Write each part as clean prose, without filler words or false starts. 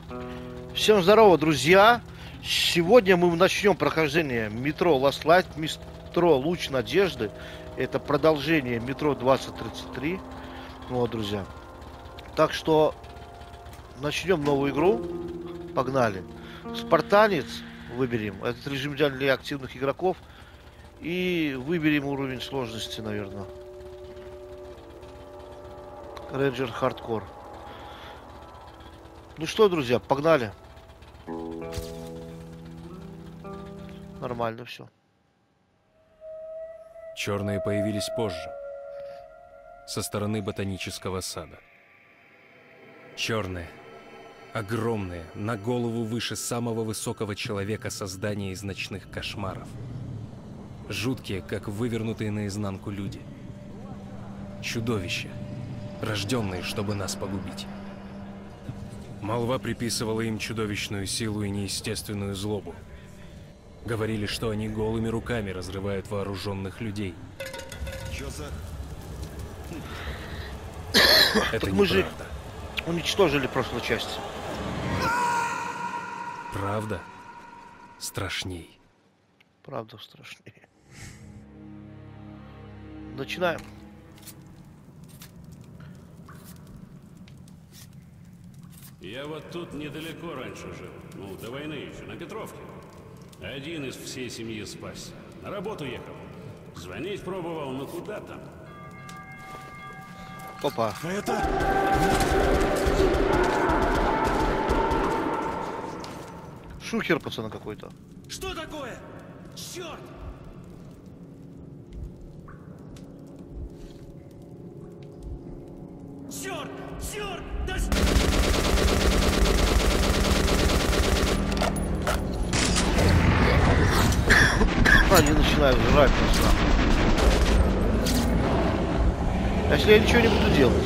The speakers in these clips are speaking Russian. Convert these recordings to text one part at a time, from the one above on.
Всем здорово, друзья! Сегодня мы начнем прохождение метро Last Light, метро Луч Надежды. Это продолжение метро 2033. Вот, друзья. Так что начнем новую игру. Погнали. Спартанец выберем. Этот режим для активных игроков. И выберем уровень сложности, наверное. Рейнджер Хардкор. Ну что, друзья, погнали. Нормально все. Черные появились позже, со стороны ботанического сада. Черные, огромные, на голову выше самого высокого человека создания из ночных кошмаров. Жуткие, как вывернутые наизнанку люди. Чудовища, рожденные, чтобы нас погубить. Молва приписывала им чудовищную силу и неестественную злобу. Говорили, что они голыми руками разрывают вооруженных людей. Чё за... Это мы же уничтожили в прошлой части. Правда страшней. Правда страшнее. Начинаем. Я вот тут недалеко раньше жил. Ну, до войны еще, на Петровке. Один из всей семьи спасся. На работу ехал. Звонить пробовал, но куда там? Опа. Это... Шухер, пацана, какой-то. Что такое? Черт! Черт! Черт! Да... Они начинают жрать нас нахуй. Если я ничего не буду делать.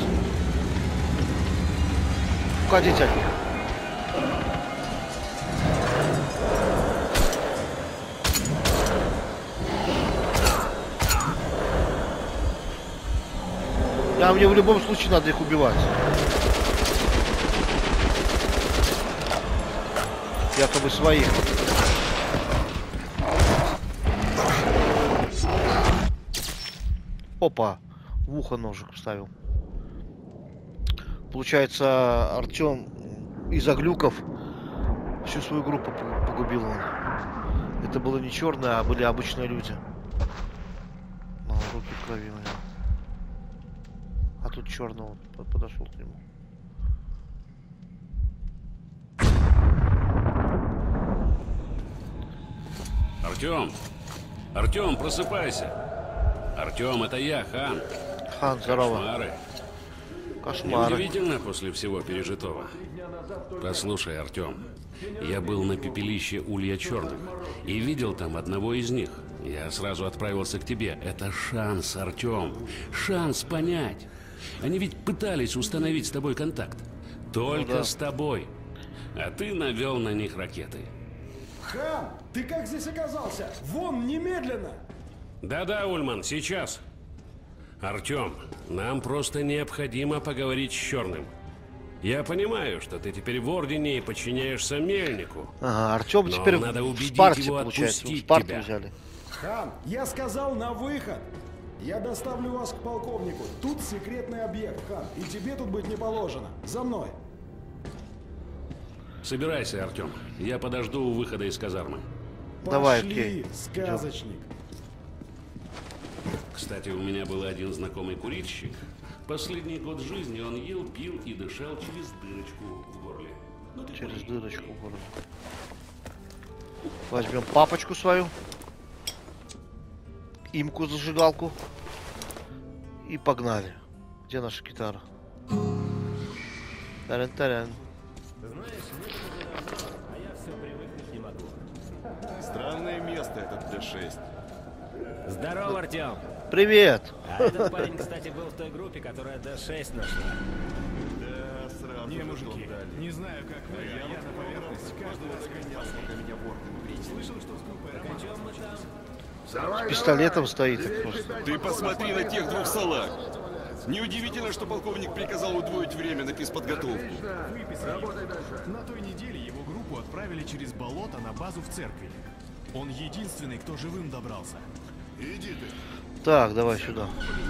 Уходите от них. Мне в любом случае надо их убивать. Якобы своих. Опа, в ухо ножик вставил. Получается, Артем из-за глюков всю свою группу погубил он. Это было не черное, а были обычные люди. Руки в крови, наверное. А тут черного подошел к нему. Артем! Артем, просыпайся! Артем, это я, Хан. Хан, здорово. Кошмары. Кошмары. Неудивительно после всего пережитого. Послушай, Артем, я был на пепелище Улья Черных и видел там одного из них. Я сразу отправился к тебе. Это шанс, Артем. Шанс понять. Они ведь пытались установить с тобой контакт. Только с тобой. А ты навел на них ракеты. Хан, ты как здесь оказался? Вон, немедленно! Да-да, Ульман, сейчас. Артем, нам просто необходимо поговорить с Черным. Я понимаю, что ты теперь в Ордене и подчиняешься Мельнику. Ага, Артем но теперь надо в убедить Спарте, его получается. В отпустить Спарту тебя. взяли. Хан, я сказал на выход. Я доставлю вас к полковнику. Тут секретный объект, Хан, и тебе тут быть не положено. За мной. Собирайся, Артем. Я подожду у выхода из казармы. Давай, Пошли, окей. сказочник. Кстати, у меня был один знакомый курильщик. Последний год жизни он ел, пил и дышал через дырочку в горле. Ну, ты Через понял. дырочку в горле. Возьмем папочку свою. Имку зажигалку. И погнали. Где наша гитара? Таран-таран. Странное место этот Д6. Здорово, Артем. Привет! А этот парень, кстати, был в той группе, которая Д6 нашла. Да, сразу Не, же мужики, дом дали. не знаю, как вы, а я на поверхность каждого загонял. Пока меня в Орден приняли. Слышал, что с группой О чем мы там? С пистолетом стоит так просто. Ты посмотри на тех двух салаг. Неудивительно, что полковник приказал удвоить время на физподготовку. На той неделе его группу отправили через болото на базу в церкви. Он единственный, кто живым добрался. Иди ты. Так, давай сюда.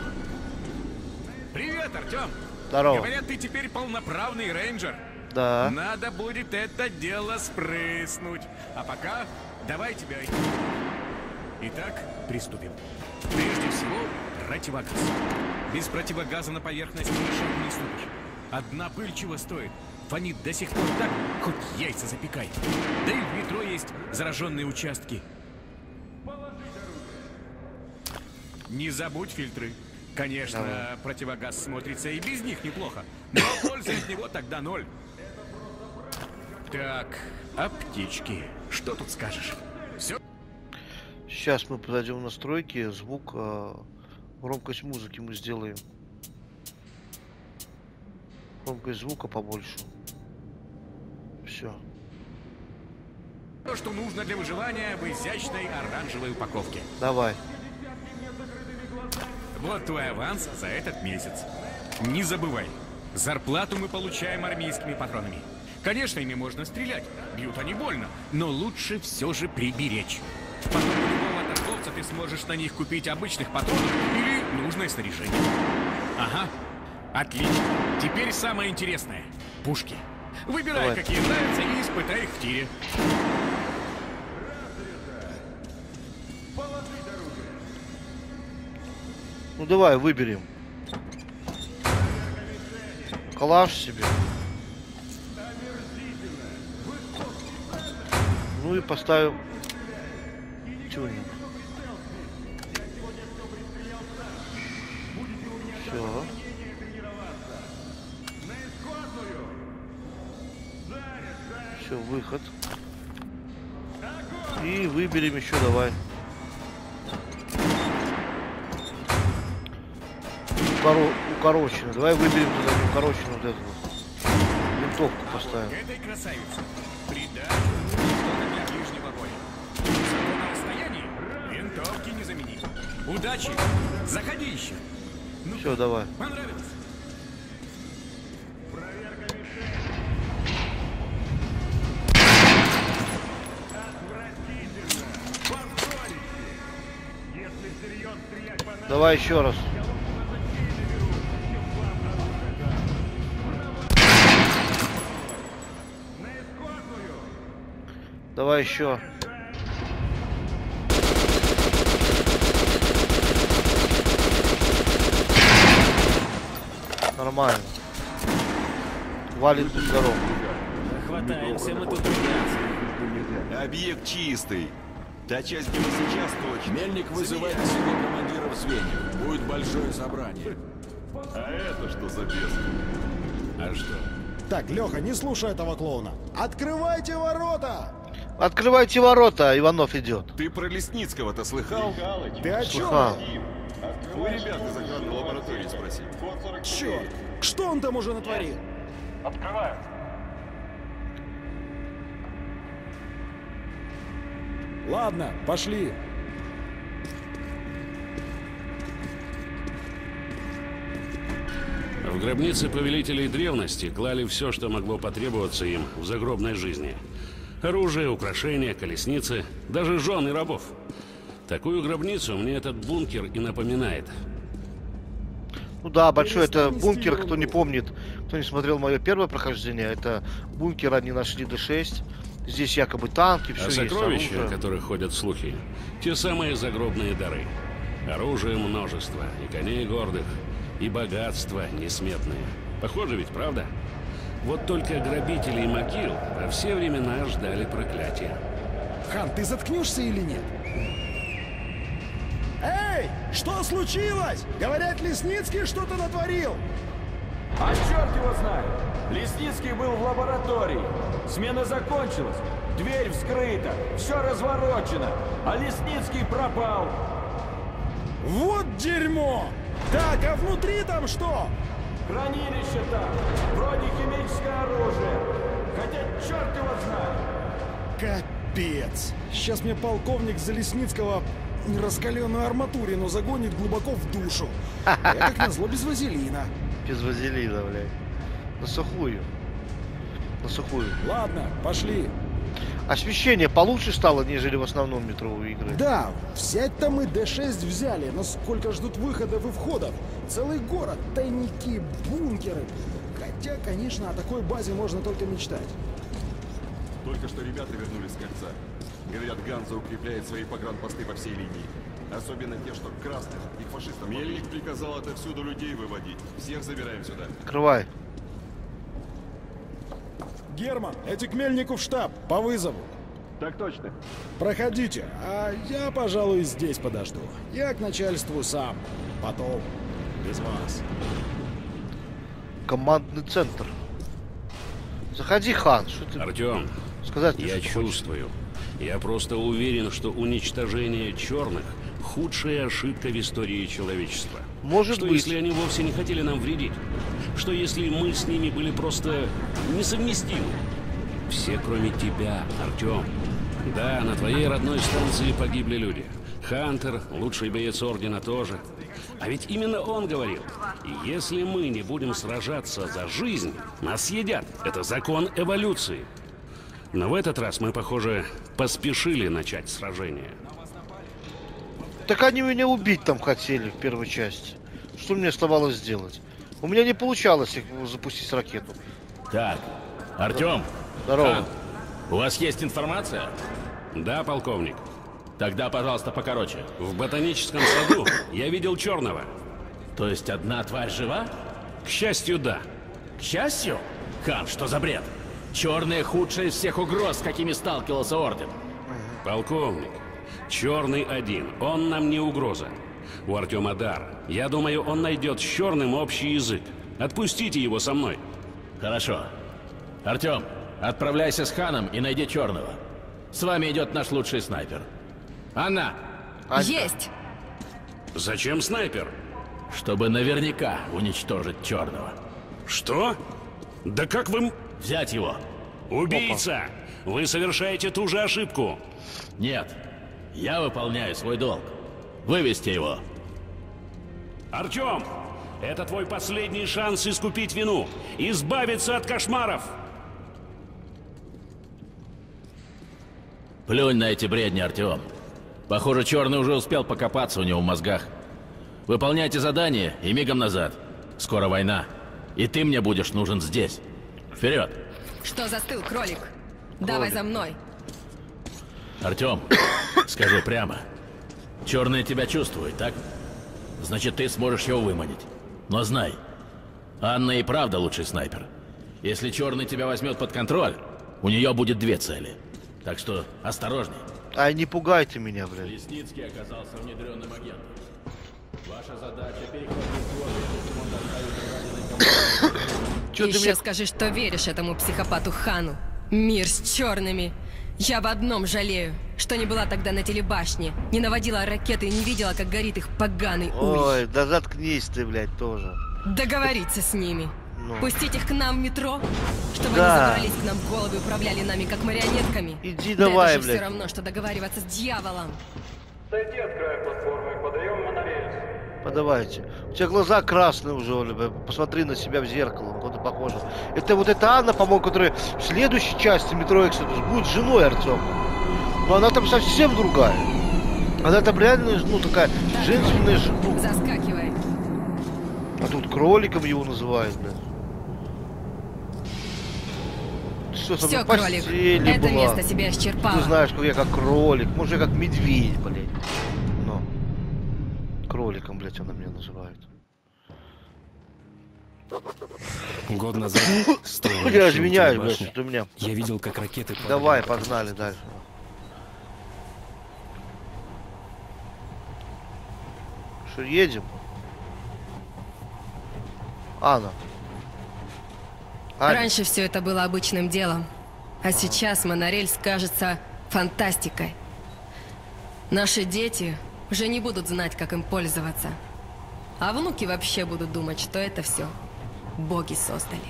Привет, Артем! Здорово. Говорят, ты теперь полноправный рейнджер. Да. Надо будет это дело спрыснуть. А пока давай тебя... Итак, приступим. Прежде всего, противогаз. Без противогаза на поверхность ни шагу не ступишь. Одна пыль чего стоит? Фонит до сих пор так, хоть яйца запекай. Да и в метро есть зараженные участки. Не забудь фильтры. Конечно, противогаз смотрится и без них неплохо. Но пользы от него тогда ноль. Так, аптечки. Что тут скажешь? Все? Сейчас мы подойдем в настройки, звук, громкость музыки мы сделаем. Громкость звука побольше. Все. То, что нужно для выживания в изящной оранжевой упаковке. Давай. Вот твой аванс за этот месяц. Не забывай, зарплату мы получаем армейскими патронами. Конечно, ими можно стрелять, бьют они больно, но лучше все же приберечь. Потом у любого торговца ты сможешь на них купить обычных патронов или нужное снаряжение. Ага, отлично. Теперь самое интересное. Пушки. Выбирай, Давай. какие нравятся, и испытай их в тире. Ну давай, выберем. Калаш себе. Ну и поставим тюнинг. Все. Все, выход. И выберем еще, давай. Укороченную. Давай выберем туда укороченную вот эту вот. Винтовку поставим. Этой красавице придачу что-то для ближнего боя. Зато на расстоянии винтовки не заменить. Удачи! Заходи еще. Ну, Все, давай. понравилось? Давай еще раз. Давай еще. Нормально. Валит будь здоров. Хватаемся мы тут придется. Объект чистый. Та часть, где мы сейчас точно. Мельник вызывает к себе командиров звеньев. Будет большое собрание. А это что за бес? А что? Так, Леха, не слушай этого клоуна. Открывайте ворота! Открывайте ворота, Иванов идет. Ты про Лесницкого-то слыхал? Ты о чем? Слыхал. У ребят из охранной лаборатории спроси. Черт! Что он там уже натворил? Открываю. Ладно, пошли. В гробнице повелителей древности клали все, что могло потребоваться им в загробной жизни. Оружие, украшения, колесницы, даже жены рабов. Такую гробницу мне этот бункер и напоминает. Ну да, большой это бункер, кто не помнит, кто не смотрел мое первое прохождение, это бункер они нашли Д6. Здесь якобы танки, все А есть, сокровища, оружие. о которых ходят слухи, те самые загробные дары. Оружие множество, и коней гордых, и богатства несметные. Похоже ведь, правда? Вот только грабители и могил во все времена ждали проклятия. Хан, ты заткнешься или нет? Эй, что случилось? Говорят, Лесницкий что-то натворил. А черт его знает! Лесницкий был в лаборатории. Смена закончилась. Дверь вскрыта. Все разворочено. А Лесницкий пропал. Вот дерьмо! Так, а внутри там что? Хранилище там. Вроде химическое оружие. Хотя черт его знает. Капец. Сейчас мне полковник за Лесницкого раскаленную арматурину загонит глубоко в душу. Я, как назло, без вазелина. Без вазелина, блядь. На сухую. На сухую. Ладно, пошли. Освещение получше стало, нежели в основном метро у игры. Да, взять-то мы D6 взяли, но сколько ждут выходов и входов. Целый город, тайники, бункеры. Хотя, конечно, о такой базе можно только мечтать. Только что ребята вернулись с кольца. Говорят, Ганза укрепляет свои погранпосты по всей линии. Особенно те, что красных, их фашистов. Мельник приказал отовсюду людей выводить. Всех забираем сюда. Открывай. Герман, эти к Мельнику в штаб, по вызову. Так точно. Проходите, а я, пожалуй, здесь подожду. Я к начальству сам. Потом. Без вас. Командный центр. Заходи, Хан. Что ты Артем, сказать? я чувствую. Я просто уверен, что уничтожение черных – худшая ошибка в истории человечества. Может что быть. Если они вовсе не хотели нам вредить? Что если мы с ними были просто несовместимы? Все, кроме тебя, Артем. Да, на твоей родной станции погибли люди. Хантер, лучший боец Ордена, тоже. А ведь именно он говорил, если мы не будем сражаться за жизнь, нас съедят. Это закон эволюции. Но в этот раз мы, похоже, поспешили начать сражение. Так они меня убить там хотели в первой части. Что мне оставалось сделать? У меня не получалось их запустить ракету. Так, Артем. Здорово. У вас есть информация? Да, полковник. Тогда, пожалуйста, покороче. В ботаническом саду я видел черного. То есть одна тварь жива? К счастью, да. К счастью? Хан, что за бред? Черные худшие из всех угроз, с какими сталкивался Орден. Полковник, черный один, он нам не угроза. У Артема дар. Я думаю, он найдет с черным общий язык. Отпустите его со мной. Хорошо. Артем, отправляйся с Ханом и найди черного. С вами идет наш лучший снайпер. Анна! Есть! Зачем снайпер? Чтобы наверняка уничтожить черного. Что? Да как вы... Взять его! Убийца! Вы совершаете ту же ошибку. Нет. Я выполняю свой долг. Вывести его. Артем! Это твой последний шанс искупить вину. Избавиться от кошмаров. Плюнь на эти бредни, Артем. Похоже, черный уже успел покопаться у него в мозгах. Выполняйте задание и мигом назад. Скоро война. И ты мне будешь нужен здесь. Вперед! Что застыл, кролик? Давай за мной. Артем, скажу прямо. Черный тебя чувствует, так? Значит, ты сможешь его выманить. Но знай, Анна и правда лучший снайпер. Если черный тебя возьмет под контроль, у нее будет две цели. Так что осторожней. Ай, не пугайте меня, блядь. Лесницкий оказался внедренным агентом. Ваша задача перехватить воздух. Еще скажи, что веришь этому психопату Хану. Мир с черными. Я в одном жалею, что не была тогда на телебашне, не наводила ракеты и не видела, как горит их поганый улей. Ой, да заткнись ты, блядь, тоже. Договориться с ними. Ну. Пустить их к нам в метро, чтобы Да. они забрались к нам в голову и управляли нами как марионетками. Иди Да давай, это же блядь. все равно, что договариваться с дьяволом. Сойди от края платформы и подаем монорельс. Подавайте. У тебя глаза красные уже, Оля. Посмотри на себя в зеркало. Куда похоже. Это вот эта Анна, по-моему, которая в следующей части Метро Эксодус будет женой Артема. Но она там совсем другая. Она там реально, ну, такая женственная жена. Заскакивай. А тут кроликом его называют, блядь. Ты что, со мной Все, в кролик. постели Это была? место себя исчерпало. Ты знаешь, как я как кролик. Может, я как медведь, блядь. Но. Кроликом, блядь, она меня называет. Год назад, стоя Я на вершине извиняюсь, блядь, телебашни, что у меня... я видел, как ракеты падали. Давай, погнали дальше. Что, едем? Анна. Аня. Раньше все это было обычным делом, а сейчас монорельс кажется фантастикой. Наши дети уже не будут знать, как им пользоваться. А внуки вообще будут думать, что это все боги создали.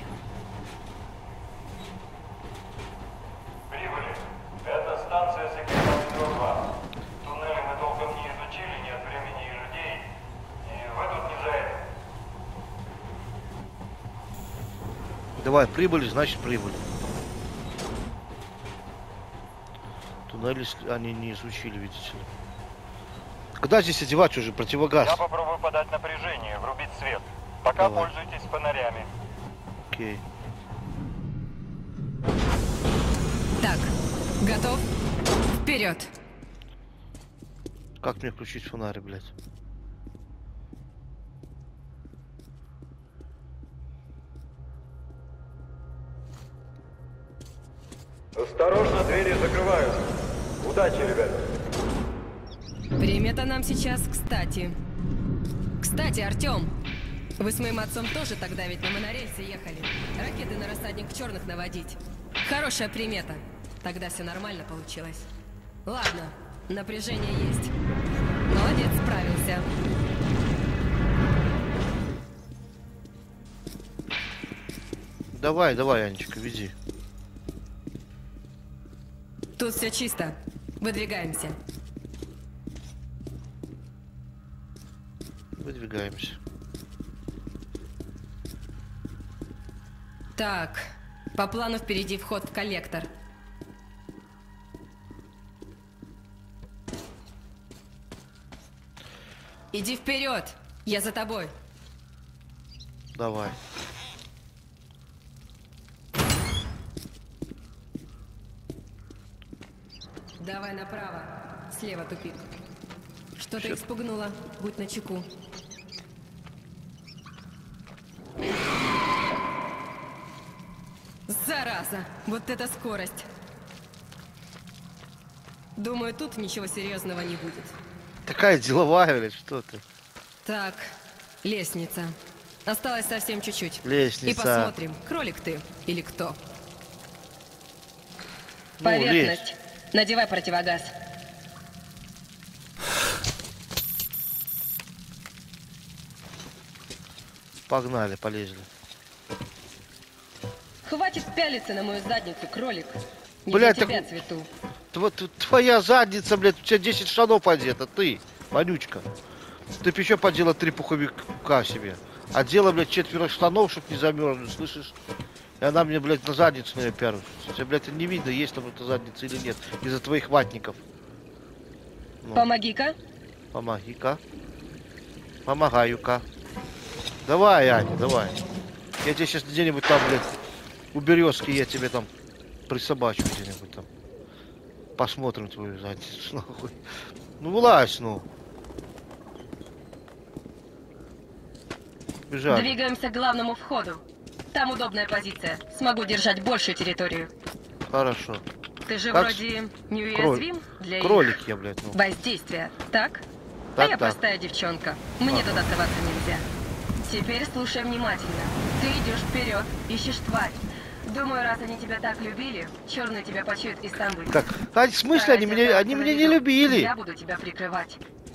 Прибыли. Это станция секретного метро 2. Туннели мы толком не изучили, нет времени и людей. И вы тут не за это. Давай, прибыли, значит прибыль. Туннели они не изучили, видите ли. Когда здесь одевать уже противогаз? Я попробую подать напряжение, врубить свет. Пока Давай. пользуйтесь фонарями. Окей. Так, готов? Вперед! Как мне включить фонарь, блядь? Осторожно, двери закрываются. Удачи, ребята. Время-то нам сейчас кстати. Кстати, Артём, вы с моим отцом тоже тогда ведь на монорельсе ехали. Ракеты на рассадник черных наводить. Хорошая примета. Тогда все нормально получилось. Ладно, напряжение есть. Молодец, справился. Давай, давай, Анечка, веди. Тут все чисто. Выдвигаемся. Выдвигаемся. Так, по плану впереди вход в коллектор. Иди вперед, я за тобой. Давай. Давай направо, слева тупик. Что-то их спугнуло, будь начеку. Зараза, вот это скорость. Думаю, тут ничего серьезного не будет. Такая деловая, блядь, что ты? Так, лестница. Осталось совсем чуть-чуть. Лестница. И посмотрим, кролик ты или кто. Ну, Поверхность. Надевай противогаз. Погнали, полезли. Хватит пялиться на мою задницу, кролик. Не Блядь, для тебя так- цвету. Твоя задница, блядь, у тебя 10 штанов одета, ты, вонючка. Ты б еще подела 3 пуховика себе. Одела, блядь, 4 штанов, чтоб не замерзнуть, слышишь? И она мне, блядь, на задницу на первую. Тебе, блядь, не видно, есть там эта задница или нет. Из-за твоих ватников. Ну, Помоги-ка. помоги-ка. Помогаю-ка. Давай, Аня, давай. Я тебе сейчас где-нибудь там, блядь, у березки я тебе там присобачу где-нибудь там. Посмотрим твою задницу, нахуй. Ну, вылазь, ну. Бежали. Двигаемся к главному входу. Там удобная позиция. Смогу держать большую территорию. Хорошо. Ты же Как вроде неуязвим для их Кролик я, блядь, ну. воздействия, так? А Так, я так. простая девчонка. Мне туда соваться нельзя. Теперь слушай внимательно. Ты идешь вперед, ищешь тварь. Думаю, раз они тебя так любили, черные тебя почуют и сам выйдут. Так, а в смысле они меня не любили? Я буду тебя прикрывать.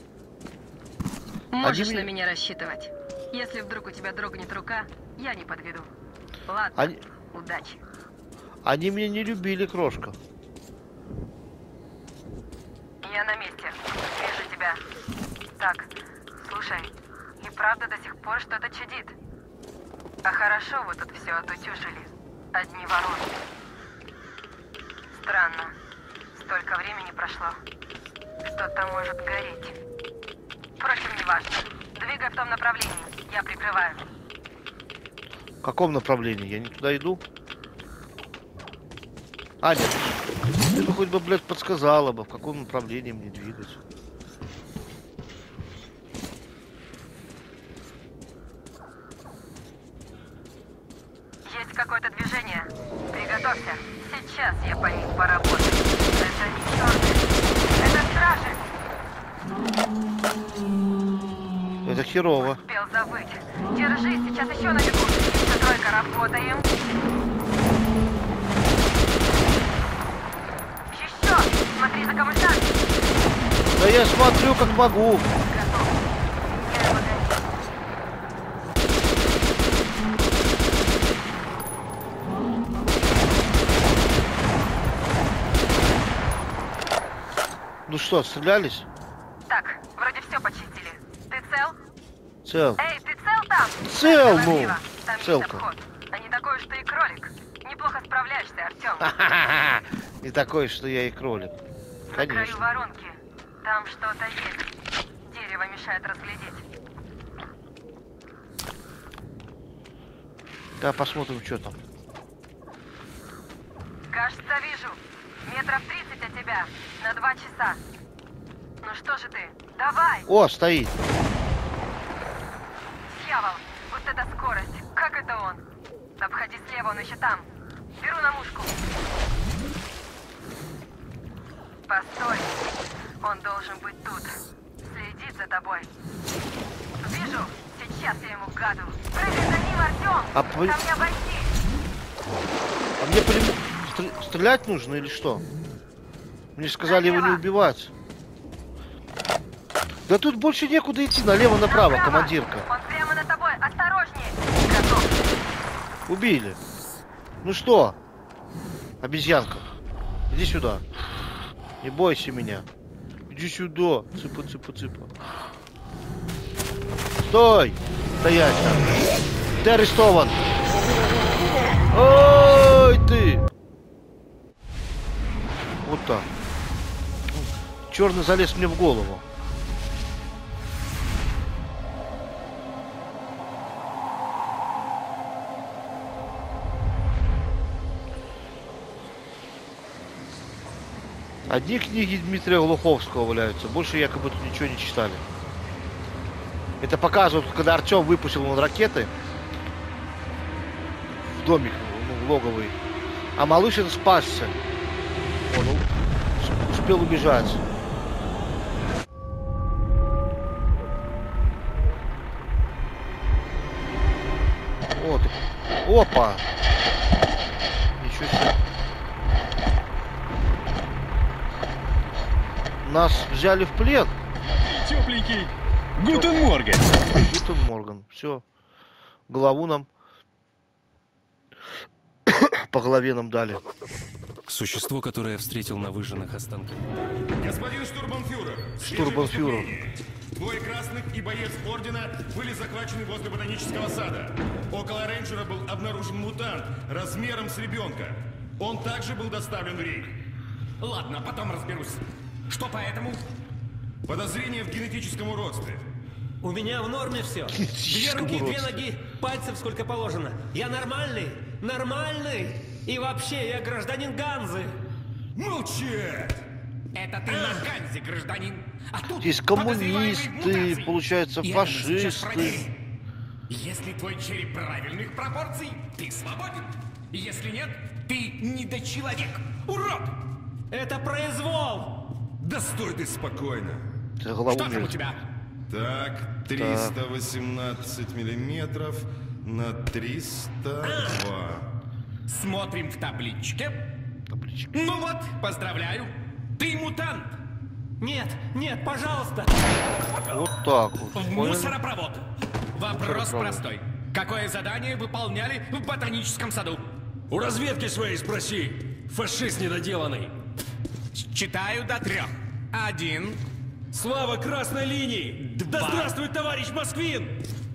Можешь на меня рассчитывать. Если вдруг у тебя дрогнет рука, я не подведу. Ладно, удачи. Они меня не любили, крошка. Я на месте. Вижу тебя. Так, слушай, и правда до сих пор что-то чудит. А хорошо вы тут все отутюжили. Одни вороны. Странно. Столько времени прошло. Что-то может гореть. Впрочем, неважно. Двигай в том направлении. Я прикрываю. В каком направлении? Я не туда иду? Аня, ты бы хоть бы, блядь, подсказала бы, в каком направлении мне двигать. Есть какое-то движение. Приготовься. Сейчас я по ним поработаю. Это не черные. Это стражи. Это херово. Успел забыть. Держись, сейчас еще набегут. Тройка, работаем. Еще! Смотри за камышами. Да я смотрю, как могу. Ну что, отстрелялись? Так, вроде все почистили. Ты цел? Цел. Эй, ты цел там? Цел, Давай ну. влево. Там Целка. есть обход. А не такой уж ты и кролик. Артем. И такое, что я и кролик. На краю Конечно. воронки. Там что-то есть. Дерево мешает разглядеть. Да, посмотрим, что там. Кажется, вижу. Метров 30 от тебя. На 2 часа. Ну что же ты? Давай! О, стоит. Дьявол! Вот это скорость! Как это он? Обходи слева, он еще там. Беру на мушку. Постой. Он должен быть тут. Следит за тобой. Вижу. Сейчас я ему гаду. Прыгай за ним, Артем! Там не обойти! А мне стрелять нужно или что? Мне сказали его не убивать. Да тут больше некуда идти. Налево-направо, командирка. Он прямо на тобой. Осторожнее. Готов. Убили. Ну что? Обезьянка. Иди сюда. Не бойся меня. Иди сюда. Цыпа, цыпа, цыпа. Стой! Стоять там. Ты арестован. Ой, ты! Вот так. Черный залез мне в голову. Одни книги Дмитрия Глуховского валяются, больше якобы тут ничего не читали. Это показывают, когда Артем выпустил ракеты в домик, в логовый, а Малышин спасся. Он успел убежать. Вот. Опа! Ничего себе. Нас взяли в плен. Тепленький. Гутен Морген. Гутен Морген. Все. Голову нам по голове нам дали. Существо, которое я встретил на выжженных останках. Господин штурмбанфюрер. Штурмбанфюрер. Двое красных и боец ордена были захвачены возле ботанического сада. Около рейнджера был обнаружен мутант размером с ребенка. Он также был доставлен в рейд. Ладно, потом разберусь. Что поэтому? Подозрение в генетическом уродстве. У меня в норме все. 2 руки, 2 ноги, пальцев сколько положено. Я нормальный, нормальный. И вообще, я гражданин Ганзы. Молчать! Это ты на Ганзе, гражданин. А тут здесь коммунисты, получается, фашисты. Если твой череп правильных пропорций, ты свободен. Если нет, ты недочеловек. Урод! Это произвол! Да стой ты спокойно. Что там у тебя? Так, 318 миллиметров на 302. Смотрим в табличке. Ну вот, поздравляю. Ты мутант. Нет, нет, пожалуйста. Вот так вот. В мусоропровод. Вопрос простой. Какое задание выполняли в ботаническом саду? У разведки своей спроси. Фашист недоделанный. Читаю до 3. 1. Слава красной линии! 2. Да здравствует товарищ Москвин!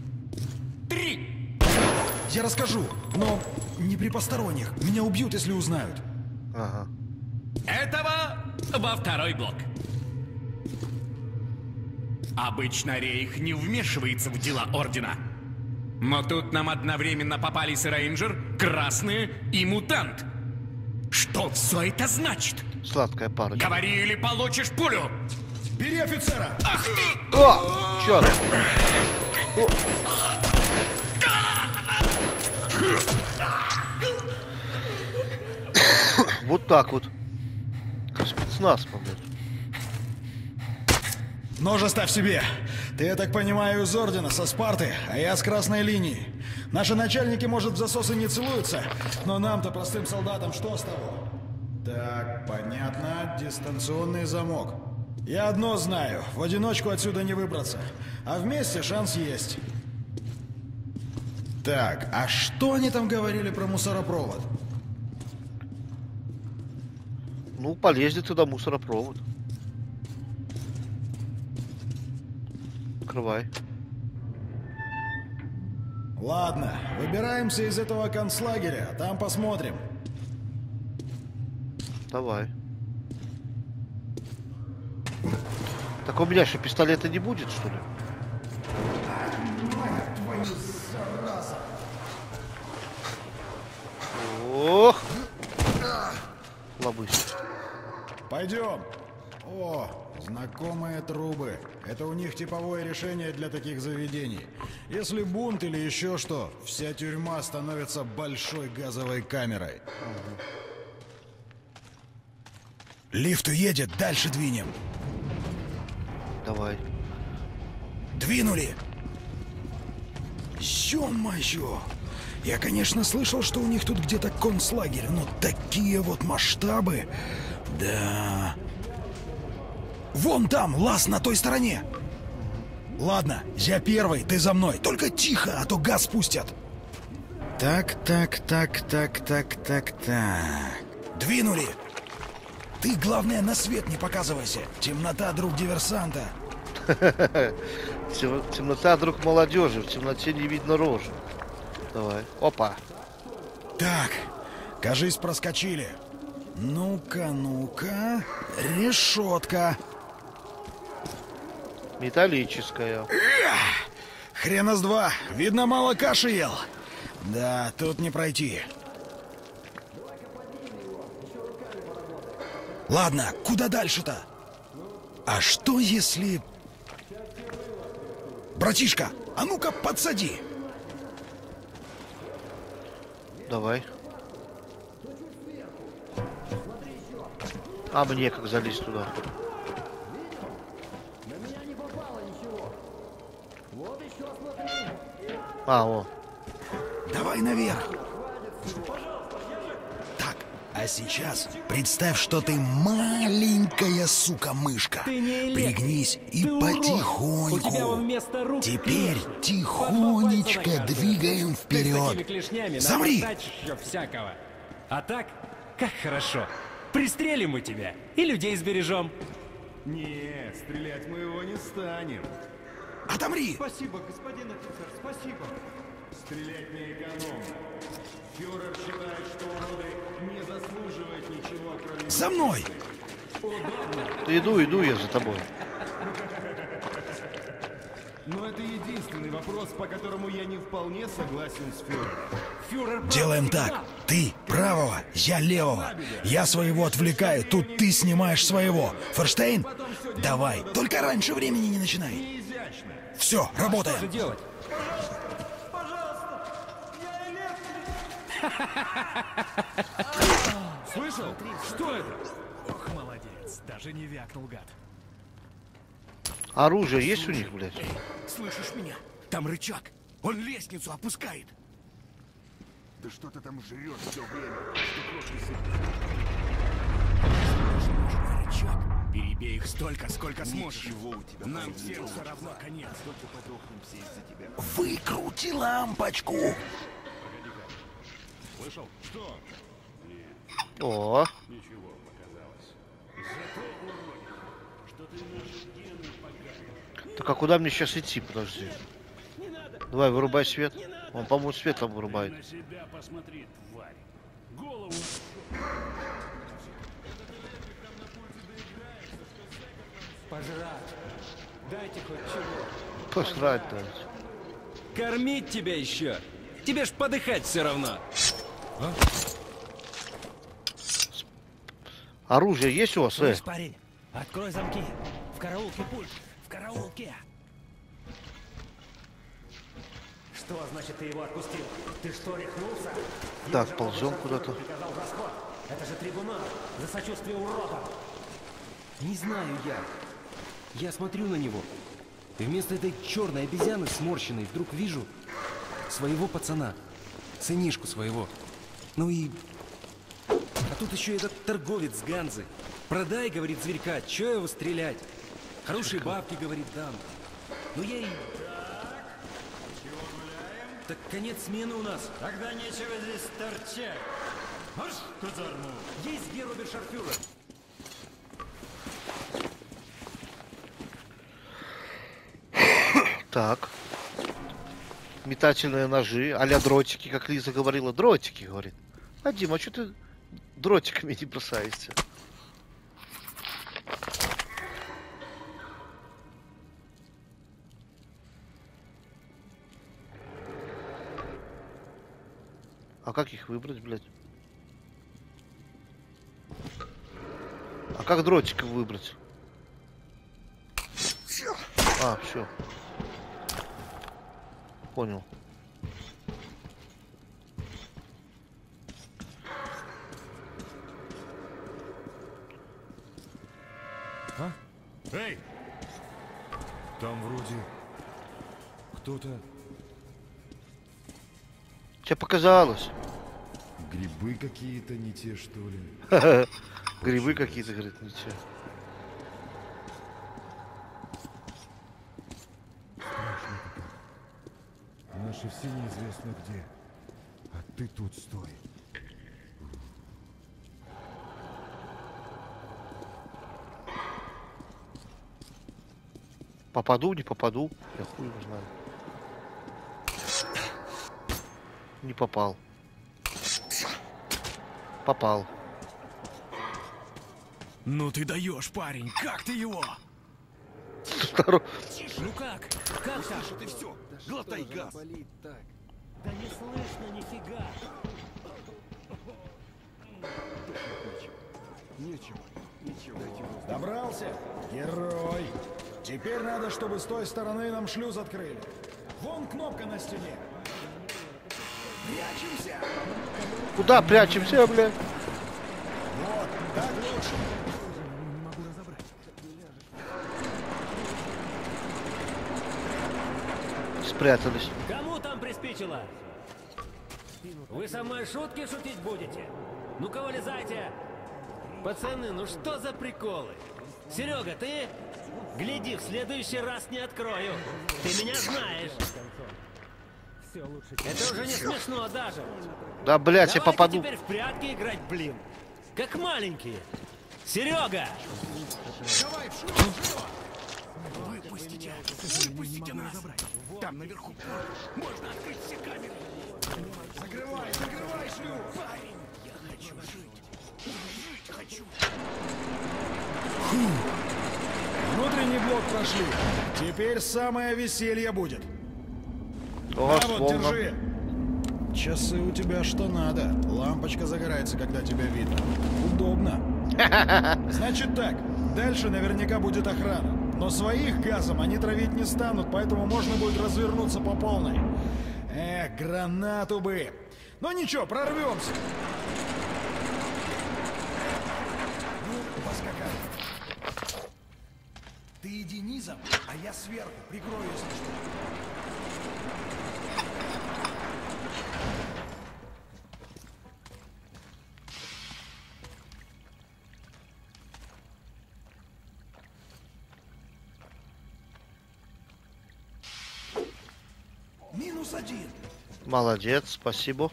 3. Я расскажу, но не при посторонних. Меня убьют, если узнают. Ага. Этого во второй блок. Обычно Рейх не вмешивается в дела Ордена. Но тут нам одновременно попались рейнджер, красные и мутант. Что все это значит? Сладкая парочка. Говори или получишь пулю. Бери офицера! Ах ты! О! Черт! Вот так вот. Как спецназ, по-моему. Нож оставь себе. Ты, я так понимаю, из Ордена, со Спарты, а я с красной линии. Наши начальники, может, в засосы не целуются, но нам-то, простым солдатам, что с того? Так, понятно. Дистанционный замок. Я одно знаю. В одиночку отсюда не выбраться. А вместе шанс есть. Так, а что они там говорили про мусоропровод? Ну, полезли туда мусоропровод. Открывай. Ладно, выбираемся из этого концлагеря, а там посмотрим. Давай. Так у меня что, пистолета не будет, что ли? Ох! Лобысь. Пойдем. О, знакомые трубы. Это у них типовое решение для таких заведений. Если бунт или еще что, вся тюрьма становится большой газовой камерой. Лифт уедет, дальше двинем. Давай. Двинули. Ё-моё. Я, конечно, слышал, что у них тут где-то концлагерь, но такие вот масштабы... Да... Вон там, лаз на той стороне. Ладно, я первый, ты за мной. Только тихо, а то газ пустят. Так. Двинули. Ты, главное, на свет не показывайся. Темнота, друг диверсанта. Темнота, друг молодежи. В темноте не видно рожи. Давай. Опа. Так, кажись, проскочили. Ну-ка. Решетка. Металлическая. Хрена с два. Видно, мало каши ел. Да, тут не пройти. Ладно, куда дальше-то? А что если... Братишка, а ну-ка подсади. Давай. А мне как залезть туда? А, о. Давай наверх. Так, а сейчас представь, что ты маленькая сука-мышка. Пригнись и потихоньку. Теперь тихонечко двигаем вперед. Замри! Всякого. А так, как хорошо. Пристрелим мы тебя и людей сбережем. Нет, стрелять мы его не станем. Отомри! Спасибо, господин офицер, спасибо. Стрелять не экономно. Фюрер считает, что уроды не заслуживают ничего, кроме... За мной! Иду я за тобой. Но это единственный вопрос, по которому я не вполне согласен с фюрером. Делаем так. Ты правого, я левого. Я своего отвлекаю, тут ты снимаешь своего. Ферштейн? Давай, только раньше времени не начинай. Все, работаем. Что же делать? Слышал? Что это? Ох, молодец. Даже не вякнул, гад. Оружие есть у них, блядь? Слышишь меня? Там рычаг. Он лестницу опускает. Да что ты там жрешь все время? Нужен рычаг. Перебей их столько, сколько сможешь. Ничего у тебя. Нам всем все равно конец. Только подохнем все из-за тебя. Выкрути лампочку. Слышал? Что? О. Ничего, показалось. Так а куда мне сейчас идти? Подожди. Давай, вырубай свет. Он, по-моему, свет там вырубает. На себя посмотри, тварь. Голову. Пожрать. Дайте хоть чего. Посрать дать. Кормить тебя еще. Тебе ж подыхать все равно. А? Оружие есть у вас, Слышь, парень, открой замки. В караулке пульт. В караулке. Что значит ты его отпустил? Ты что, рехнулся? Так, ползем куда-то. Это же трибунал за сочувствие уродам. Не знаю я. Я смотрю на него. И вместо этой черной обезьяны сморщенной вдруг вижу своего пацана. Сынишку своего. Ну и... А тут еще этот торговец с Ганзы. Продай, говорит, зверька, че его стрелять? Хорошие бабки, говорит, дам. Ну я и... Так конец смены у нас. Тогда нечего здесь торчать. Марш в казарму. Есть где Робершарфюрер. Так. Метательные ножи, а-ля дротики, как Лиза говорила. Дротики, говорит. А, Дима, а что ты дротиками не бросаешься. А как их выбрать, блядь? А как дротиков выбрать? А, все. Понял. А? Эй! Там вроде кто-то... Тебе показалось. Грибы какие-то не те, что ли? Грибы какие-то, говорит, не те. Страшно как. Наши все неизвестно где. А ты тут стой. Попаду, не попаду. Я хуй его знаю. Не попал. Попал. Ну ты даешь, парень, как ты его? Ну как? Как так? Ты все, глотай газ. Да не слышно нифига. Ничего. Добрался? Герой. Теперь надо, чтобы с той стороны нам шлюз открыли. Вон кнопка на стене. Прячемся. Куда прячемся, блядь? Вот, так лучше. Спрятались. Кому там приспичило? Вы со мной шутки шутить будете? Ну-ка, вылезайте. Пацаны, ну что за приколы? Серега, ты? Гляди, в следующий раз не открою. Ты меня знаешь. Это уже не смешно даже. Да, блядь, я Давайте попаду. теперь в прятки играть, блин. Как маленькие. Серега! Давай, выпустите! Выпустите нас! Там наверху можно открыть все камеры! Закрывай шлюз! Парень, я хочу жить! Жить хочу! Внутренний блок прошли. Теперь самое веселье будет. О, а вот, держи. Часы у тебя что надо. Лампочка загорается, когда тебя видно. Удобно. Значит так, дальше наверняка будет охрана. Но своих газом они травить не станут, поэтому можно будет развернуться по полной. Эх, гранату бы. Но ничего, прорвемся. Ну, поскакали. Ты иди низом, а я сверху прикрою, если что. -1. Молодец, спасибо.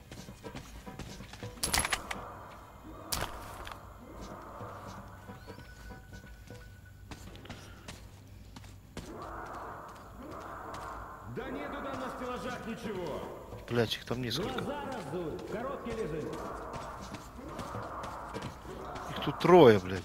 Да нету там на стеллажах ничего. Блять, их там несколько. Глаза раздуй, в коробке лежит. Их тут трое, блядь.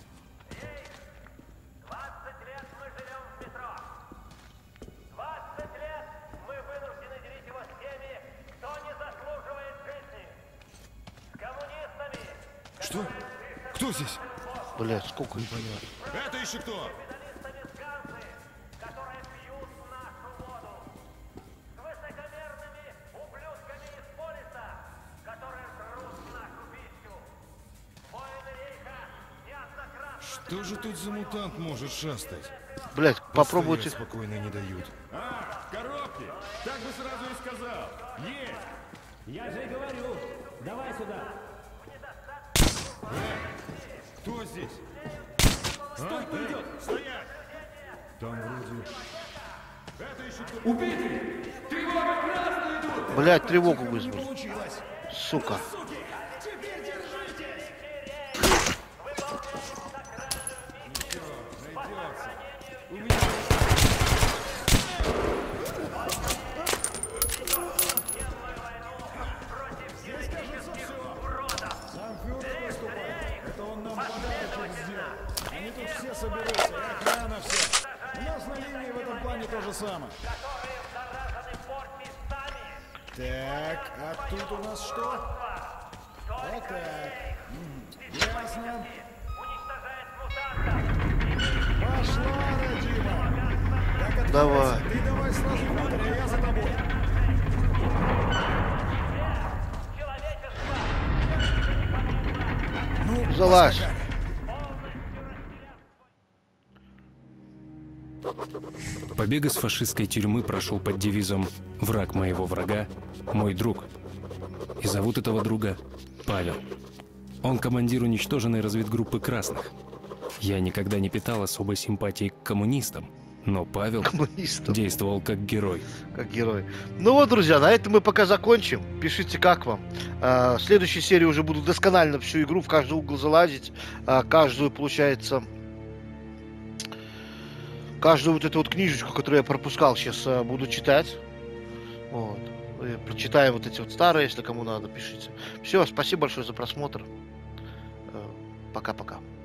20 лет мы живем в метро. 20 лет мы вынуждены делить его с теми, кто не заслуживает жизни. С коммунистами. Что? Кто здесь? Блядь, сколько непонятно. Это еще кто? Которые пьют нашу воду. С высокомерными ублюдками из полиса, которые жрут нашу пищу. Воины рейха неоднократно... Что же тут за мутант может шастать? Блядь, попробуйте. Постоять спокойно не дают. А, коробки! Так бы сразу и сказал. Есть! Я же и говорю. Давай сюда. Кто здесь? Стой, кто идет! Стоять! Там вроде... Это еще кто? Убейте! Тревога, красные идут! Блядь, тревогу вызвали. Получилось. Сука. Теперь держитесь. Уродов! подарочек сделал. Они тут все соберутся, и охрана вся. У нас на линии в этом плане то же самое. Так, а тут у нас что? Вот так. Ясно. Пошла, Родима. Так, давай. Ты давай сразу внутрь, а я за тобой. Ну, залазь. Побег из фашистской тюрьмы прошел под девизом «Враг моего врага – мой друг». И зовут этого друга Павел. Он командир уничтоженной разведгруппы красных. Я никогда не питал особой симпатии к коммунистам, но Павел действовал как герой. Как герой. Ну вот, друзья, на этом мы пока закончим. Пишите, как вам. В следующей серии уже буду досконально всю игру, в каждый угол залазить. Каждую, получается... Каждую вот эту вот книжечку, которую я пропускал, сейчас буду читать. Вот. Прочитаю вот эти вот старые, если кому надо, пишите. Все, спасибо большое за просмотр. Пока-пока.